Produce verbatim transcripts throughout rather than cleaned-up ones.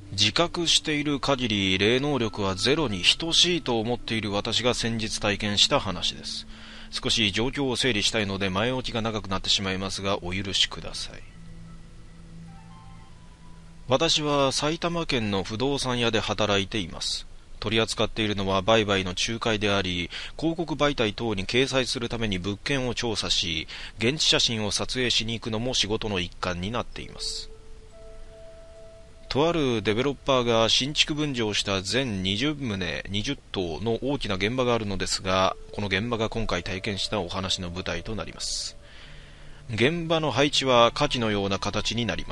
自覚している限り霊能力はゼロに等しいと思っている私が先日体験した話です。少し状況を整理したいので前置きが長くなってしまいますがお許しください。私は埼玉県の不動産屋で働いています。取り扱っているのは売買の仲介であり、広告媒体等に掲載するために物件を調査し、現地写真を撮影しに行くのも仕事の一環になっています。とあるデベロッパーが新築分譲した全にじゅう棟にじゅっ棟の大きな現場があるのですが、この現場が今回体験したお話の舞台となります。現場の配置は下記のような形になります。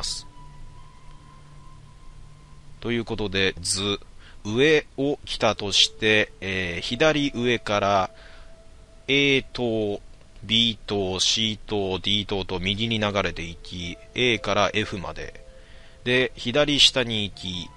ということで図、上を来たとして、えー、左上から A 棟、B 棟、C 棟、D 棟と右に流れていき、A から F までで、左下に行き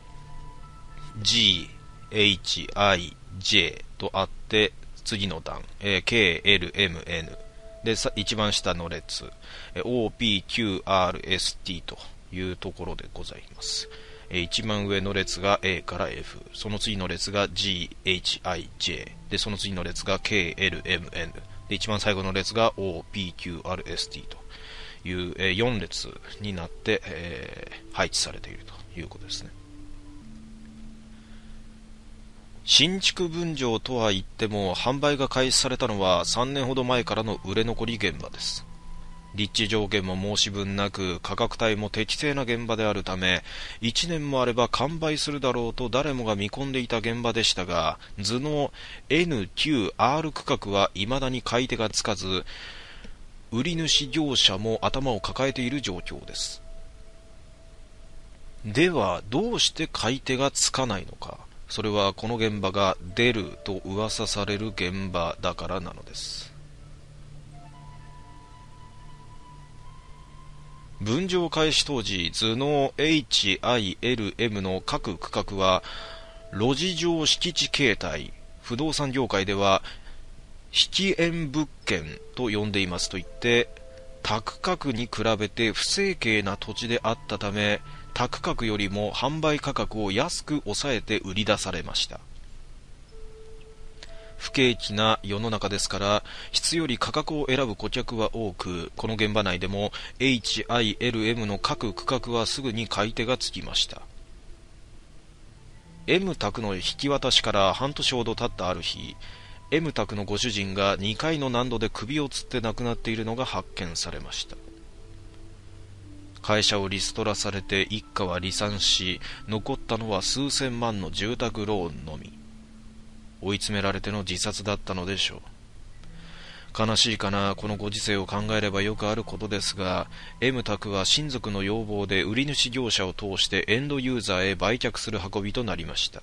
G、H、I、J とあって、次の段、えー、K、L、M、N で、一番下の列 O、P、Q、R、S、T というところでございます。一番上の列が A から F、その次の列が G、H、I、J で、その次の列が K、L、M、N で、一番最後の列が O、P、Q、R、S、T という、えー、よん列になって、えー、配置されているということですね。新築分譲とは言っても販売が開始されたのはさんねんほど前からの売れ残り現場です。立地条件も申し分なく価格帯も適正な現場であるため、いちねんもあれば完売するだろうと誰もが見込んでいた現場でしたが、図の エヌキューアール 区画は未だに買い手がつかず、売り主業者も頭を抱えている状況です。ではどうして買い手がつかないのか。それはこの現場が出ると噂される現場だからなのです。分譲開始当時、図の エイチアイエルエム の各区画は路地上敷地形態、不動産業界では引縁物件と呼んでいますと言って、他区画に比べて不整形な土地であったため、他区画よりも販売価格を安く抑えて売り出されました。不景気な世の中ですから、質より価格を選ぶ顧客は多く、この現場内でも エイチアイエルエム の各区画はすぐに買い手がつきました。M 宅の引き渡しから半年ほど経ったある日、M 宅のご主人がにかいの難度で首をつって亡くなっているのが発見されました。会社をリストラされて一家は離散し、残ったのは数千万の住宅ローンのみ。追い詰められての自殺だったのでしょう。悲しいかな、このご時世を考えればよくあることですが、 M 宅は親族の要望で売り主業者を通してエンドユーザーへ売却する運びとなりました。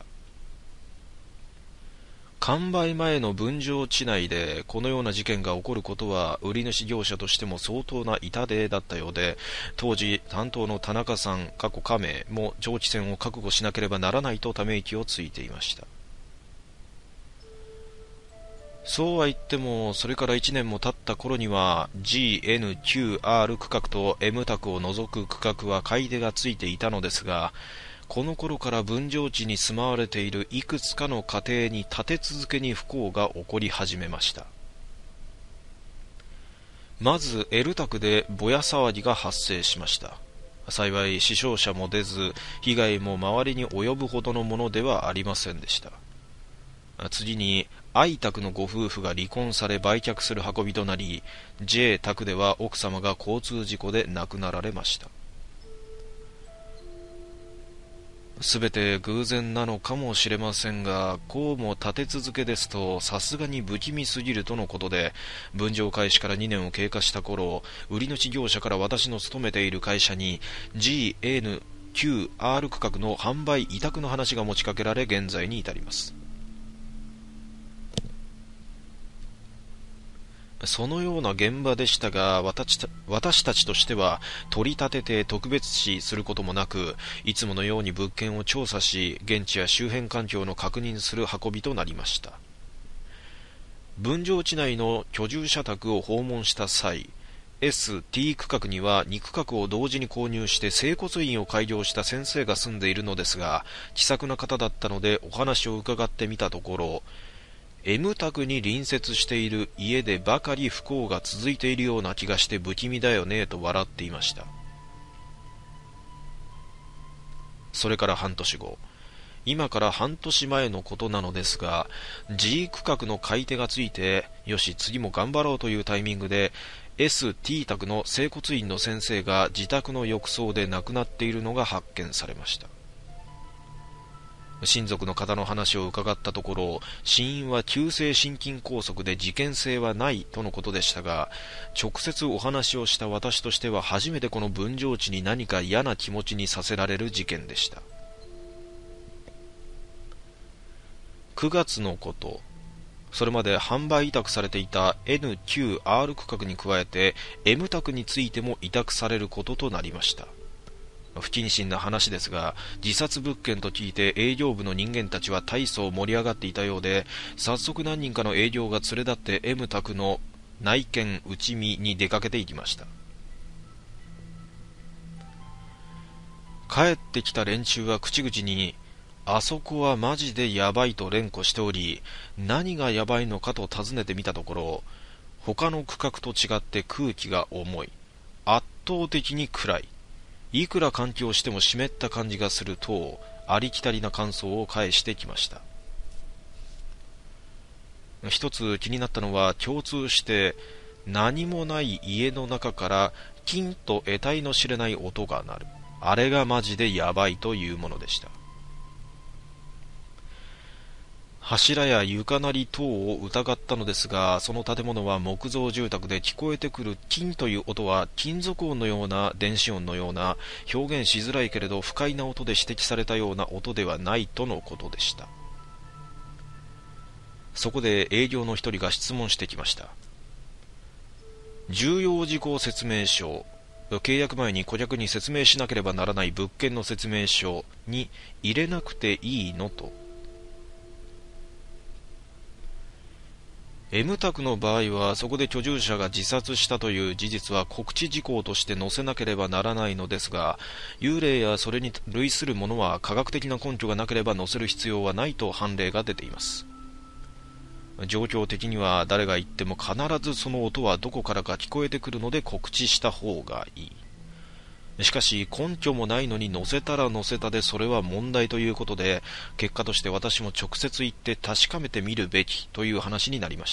完売前の分譲地内でこのような事件が起こることは売り主業者としても相当な痛手だったようで、当時担当の田中さん過去加盟も長期戦を覚悟しなければならないとため息をついていました。そうは言っても、それからいちねんも経った頃には ジーエヌキューアール 区画と M 宅を除く区画は買い手がついていたのですが、この頃から分譲地に住まわれているいくつかの家庭に立て続けに不幸が起こり始めました。まず L 宅でぼや騒ぎが発生しました。幸い死傷者も出ず、被害も周りに及ぶほどのものではありませんでした。次に I 宅のご夫婦が離婚され売却する運びとなり、 J 宅では奥様が交通事故で亡くなられました。すべて偶然なのかもしれませんが、こうも立て続けですとさすがに不気味すぎるとのことで、分譲開始からにねんを経過した頃、売り主業者から私の勤めている会社に ジーエヌキューアール 区画の販売委託の話が持ちかけられ、現在に至ります。そのような現場でしたが、私た、私たちとしては取り立てて特別視することもなく、いつものように物件を調査し、現地や周辺環境の確認する運びとなりました。分譲地内の居住者宅を訪問した際、 エスティー 区画にはに区画を同時に購入して整骨院を開業した先生が住んでいるのですが、気さくな方だったのでお話を伺ってみたところ、エム 宅に隣接している家でばかり不幸が続いているような気がして不気味だよねと笑っていました。それから半年後、今から半年前のことなのですが、 G 区画の買い手がついて、よし次も頑張ろうというタイミングで、エスティー 宅の整骨院の先生が自宅の浴槽で亡くなっているのが発見されました。親族の方の話を伺ったところ、死因は急性心筋梗塞で事件性はないとのことでしたが、直接お話をした私としては初めてこの分譲地に何か嫌な気持ちにさせられる事件でした。くがつのこと、それまで販売委託されていた エヌキューアール 区画に加えて エム 宅についても委託されることとなりました。不謹慎な話ですが、自殺物件と聞いて営業部の人間たちは大層盛り上がっていたようで、早速何人かの営業が連れ立って エム 宅の内見内見に出かけていきました。帰ってきた連中は口々に、あそこはマジでやばいと連呼しており、何がやばいのかと尋ねてみたところ、他の区画と違って空気が重い、圧倒的に暗い、いくら換気をしても湿った感じがすると、ありきたりな感想を返してきました。一つ気になったのは、共通して何もない家の中からキンと得体の知れない音が鳴る、あれがマジでやばいというものでした。柱や床なり等を疑ったのですが、その建物は木造住宅で聞こえてくる金という音は金属音のような電子音のような表現しづらいけれど不快な音で指摘されたような音ではないとのことでした。そこで営業の一人が質問してきました。重要事項説明書、契約前に顧客に説明しなければならない物件の説明書に入れなくていいのと。エム 宅の場合は、そこで居住者が自殺したという事実は告知事項として載せなければならないのですが、幽霊やそれに類するものは科学的な根拠がなければ載せる必要はないと判例が出ています。状況的には誰が言っても必ずその音はどこからか聞こえてくるので告知した方がいい。しかし根拠もないのに載せたら載せたでそれは問題ということで、結果として私も直接行って確かめてみるべきという話になりました。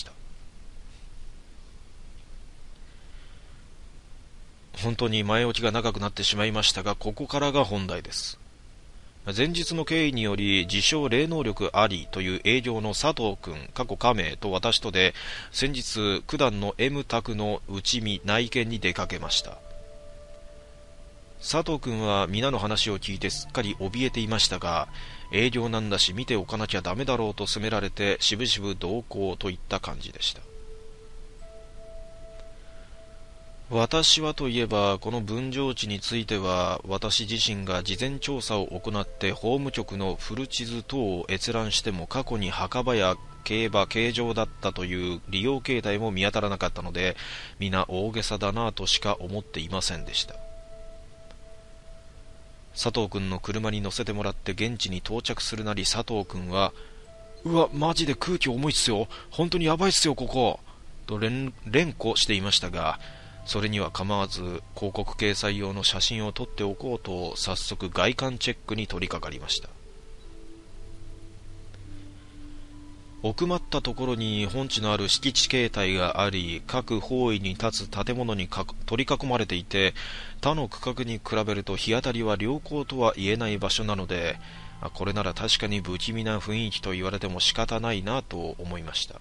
本当に前置きが長くなってしまいましたが、ここからが本題です。前日の経緯により自称霊能力ありという営業の佐藤君過去仮名と私とで、先日九段の エム 宅の内見内見に出かけました。佐藤君は皆の話を聞いてすっかり怯えていましたが、営業なんだし見ておかなきゃダメだろうと責められてしぶしぶ同行といった感じでした。私はといえばこの分譲地については、私自身が事前調査を行って法務局の古地図等を閲覧しても過去に墓場や競馬形状だったという利用形態も見当たらなかったので、皆大げさだなぁとしか思っていませんでした。佐藤君の車に乗せてもらって現地に到着するなり、佐藤君は、うわ、マジで空気重いっすよ。本当にやばいっすよ、ここ。と連呼していましたが、それには構わず、広告掲載用の写真を撮っておこうと、早速外観チェックに取り掛かりました。奥まったところに本地のある敷地形態があり、各方位に立つ建物に取り囲まれていて、他の区画に比べると日当たりは良好とは言えない場所なので、これなら確かに不気味な雰囲気と言われても仕方ないなと思いました。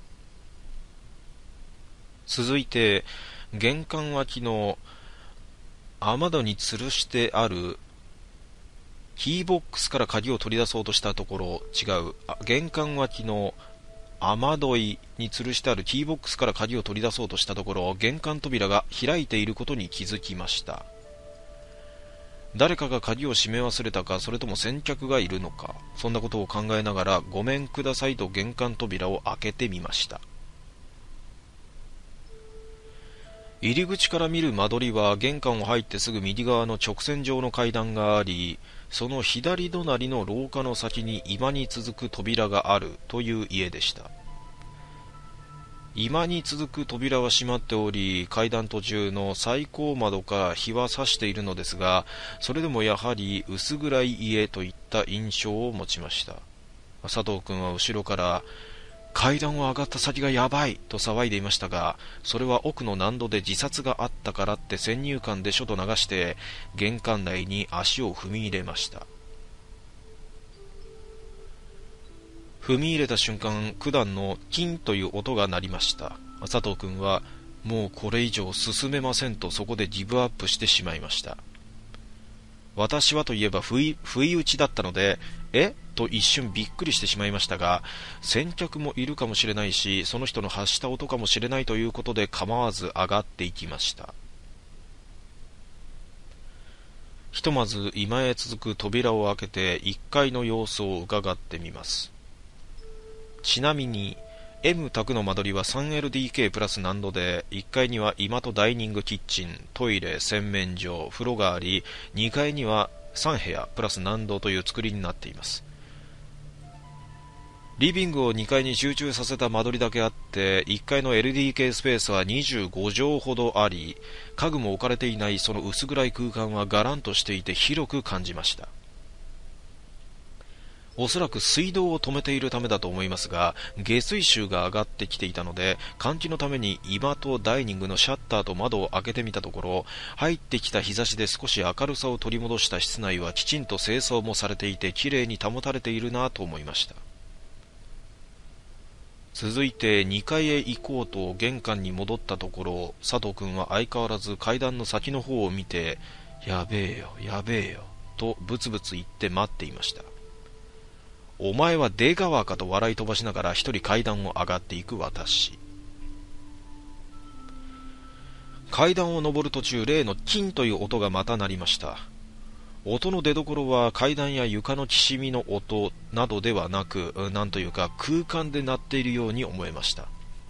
続いて、玄関脇の雨戸に吊るしてあるキーボックスから鍵を取り出そうとしたところ、違う、玄関脇の雨どいに吊るしてあるキーボックスから鍵を取り出そうとしたところ、玄関扉が開いていることに気づきました。誰かが鍵を閉め忘れたか、それとも先客がいるのか、そんなことを考えながら、ごめんくださいと玄関扉を開けてみました。 入り口から見る間取りは玄関を入ってすぐ右側の直線上の階段があり、その左隣の廊下の先に居間に続く扉があるという家でした。居間に続く扉は閉まっており、階段途中の最高窓から日は差しているのですが、それでもやはり薄暗い家といった印象を持ちました。佐藤君は後ろから階段を上がった先がやばいと騒いでいましたが、それは奥の納戸で自殺があったからって先入観で書と流して玄関内に足を踏み入れました。踏み入れた瞬間、九段のキンという音が鳴りました。佐藤君はもうこれ以上進めませんとそこでギブアップしてしまいました。私はといえば不意、不意打ちだったので、えと一瞬びっくりしてしまいましたが、先客もいるかもしれないし、その人の発した音かもしれないということで構わず上がっていきました。ひとまず居間へ続く扉を開けていっかいの様子を伺ってみます。ちなみに M 宅の間取りは スリーエルディーケー プラス難度で、いっかいには居間とダイニングキッチン、トイレ、洗面所、風呂があり、にかいにはさん部屋プラス難度という作りになっています。リビングをにかいに集中させた間取りだけあって、いっかいの エルディーケー スペースはにじゅうごじょうほどあり、家具も置かれていないその薄暗い空間はガランとしていて広く感じました。おそらく水道を止めているためだと思いますが、下水臭が上がってきていたので、換気のために居間とダイニングのシャッターと窓を開けてみたところ、入ってきた日差しで少し明るさを取り戻した室内はきちんと清掃もされていて、きれいに保たれているなと思いました。続いてにかいへ行こうと玄関に戻ったところ、佐藤君は相変わらず階段の先の方を見て、やべえよやべえよとブツブツ言って待っていました。お前は出川かと笑い飛ばしながら一人階段を上がっていく私。階段を上る途中、例のキンという音がまた鳴りました。音の出所は階段や床のきしみの音などではなく、なんというか空間で鳴っているように思えました。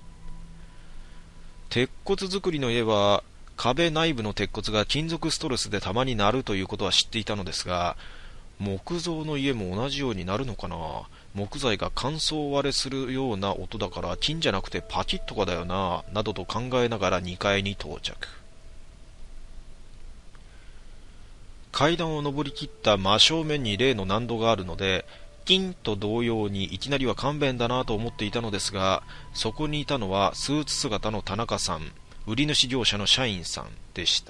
鉄骨造りの家は壁内部の鉄骨が金属ストレスでたまに鳴るということは知っていたのですが、木造の家も同じようになるのかな。木材が乾燥割れするような音だから金じゃなくてパキッとかだよな、などと考えながらにかいに到着。階段を上りきった真正面に例の難度があるので、金と同様にいきなりは勘弁だなと思っていたのですが、そこにいたのはスーツ姿の田中さん、売り主業者の社員さんでした。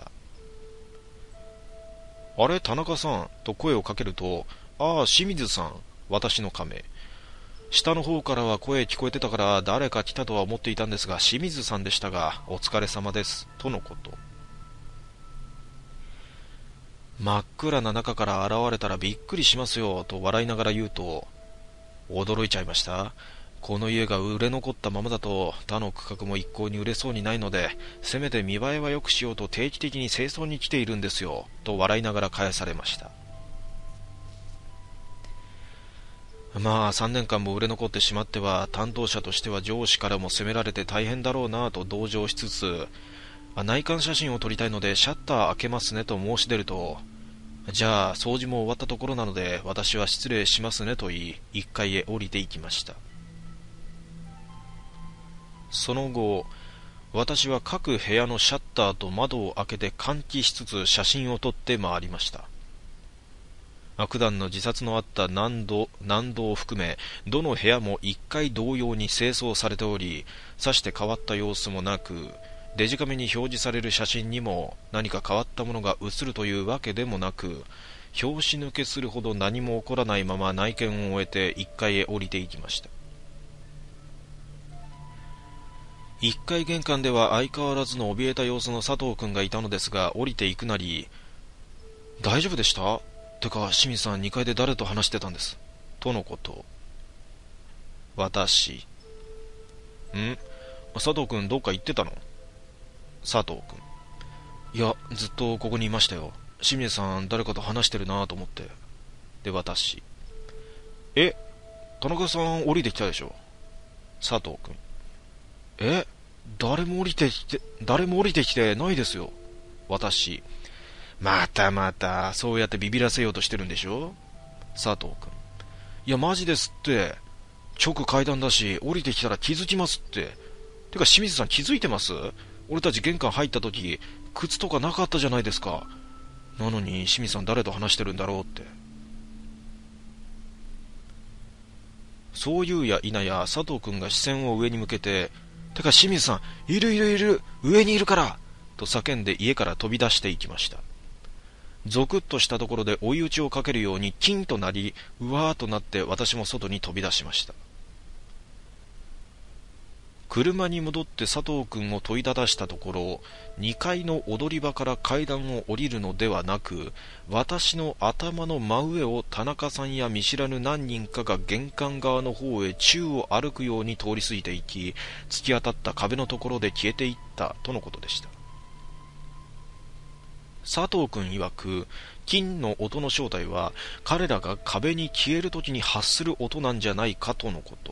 あれ田中さんと声をかけると、ああ清水さん、私の亀。下の方からは声聞こえてたから誰か来たとは思っていたんですが、清水さんでしたが、お疲れ様ですとのこと。真っ暗な中から現れたらびっくりしますよと笑いながら言うと、驚いちゃいました。この家が売れ残ったままだと他の区画も一向に売れそうにないので、せめて見栄えは良くしようと定期的に清掃に来ているんですよと笑いながら返されました。まあさんねんかんも売れ残ってしまっては、担当者としては上司からも責められて大変だろうなと同情しつつ、内観写真を撮りたいのでシャッター開けますねと申し出ると、じゃあ掃除も終わったところなので私は失礼しますねと言い、いっかいへ降りていきました。その後、私は各部屋のシャッターと窓を開けて換気しつつ写真を撮って回りました。九段の自殺のあった難度、難度を含め、どの部屋も一回同様に清掃されており、さして変わった様子もなく、デジカメに表示される写真にも何か変わったものが写るというわけでもなく、拍子抜けするほど何も起こらないまま内見を終えていっかいへ降りていきました。いっかい玄関では相変わらずの怯えた様子の佐藤君がいたのですが、降りていくなり、大丈夫でした？てか清水さんにかいで誰と話してたんですとのこと。私、ん佐藤君どっか行ってたの？佐藤君、いやずっとここにいましたよ。清水さん誰かと話してるなと思って。で私、え田中さん降りてきたでしょ。佐藤君、え誰も降りてきて、誰も降りてきてないですよ。私。またまた、そうやってビビらせようとしてるんでしょ佐藤君。いや、マジですって。直階段だし、降りてきたら気づきますって。てか、清水さん気づいてます？俺たち玄関入った時、靴とかなかったじゃないですか。なのに、清水さん誰と話してるんだろうって。そう言うや否や、佐藤君が視線を上に向けて、てか清水さん、いるいるいる、上にいるからと叫んで家から飛び出していきました。ゾクッとしたところで追い打ちをかけるようにキンとなり、うわーとなって私も外に飛び出しました。車に戻って佐藤君を問いただしたところ、にかいの踊り場から階段を降りるのではなく、私の頭の真上を田中さんや見知らぬ何人かが玄関側の方へ宙を歩くように通り過ぎていき、突き当たった壁のところで消えていったとのことでした。佐藤君曰く、金の音の正体は彼らが壁に消えるときに発する音なんじゃないかとのこと。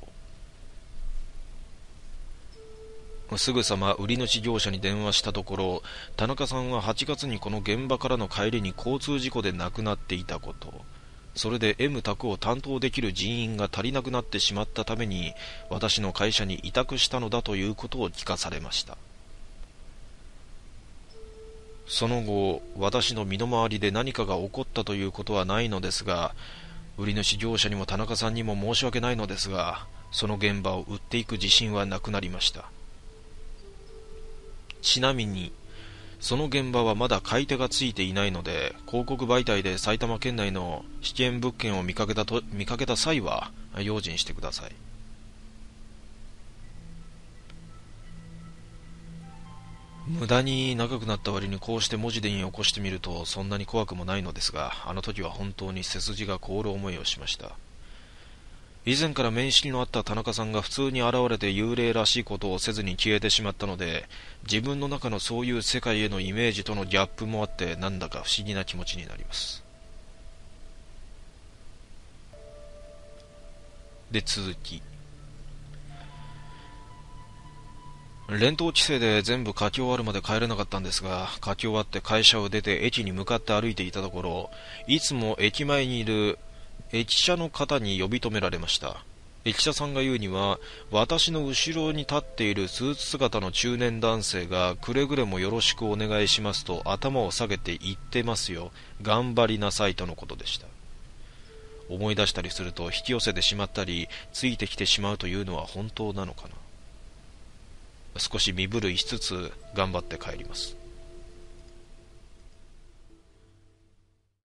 すぐさま売り主業者に電話したところ、田中さんははちがつにこの現場からの帰りに交通事故で亡くなっていたこと、それで M 宅を担当できる人員が足りなくなってしまったために私の会社に委託したのだということを聞かされました。その後、私の身の回りで何かが起こったということはないのですが、売り主業者にも田中さんにも申し訳ないのですが、その現場を売っていく自信はなくなりました。ちなみに、その現場はまだ買い手がついていないので、広告媒体で埼玉県内の試験物件を見かけたと、見かけた際は用心してください。無駄に長くなった割にこうして文字でに起こしてみるとそんなに怖くもないのですが、あの時は本当に背筋が凍る思いをしました。以前から面識のあった田中さんが普通に現れて幽霊らしいことをせずに消えてしまったので、自分の中のそういう世界へのイメージとのギャップもあってなんだか不思議な気持ちになります。で、続き。連投規制で全部書き終わるまで帰れなかったんですが、書き終わって会社を出て駅に向かって歩いていたところ、いつも駅前にいる駅舎の方に呼び止められました。駅舎さんが言うには、私の後ろに立っているスーツ姿の中年男性がくれぐれもよろしくお願いしますと頭を下げて言ってますよ、頑張りなさいとのことでした。思い出したりすると引き寄せてしまったりついてきてしまうというのは本当なのかな。少し身震いしつつ頑張って帰ります。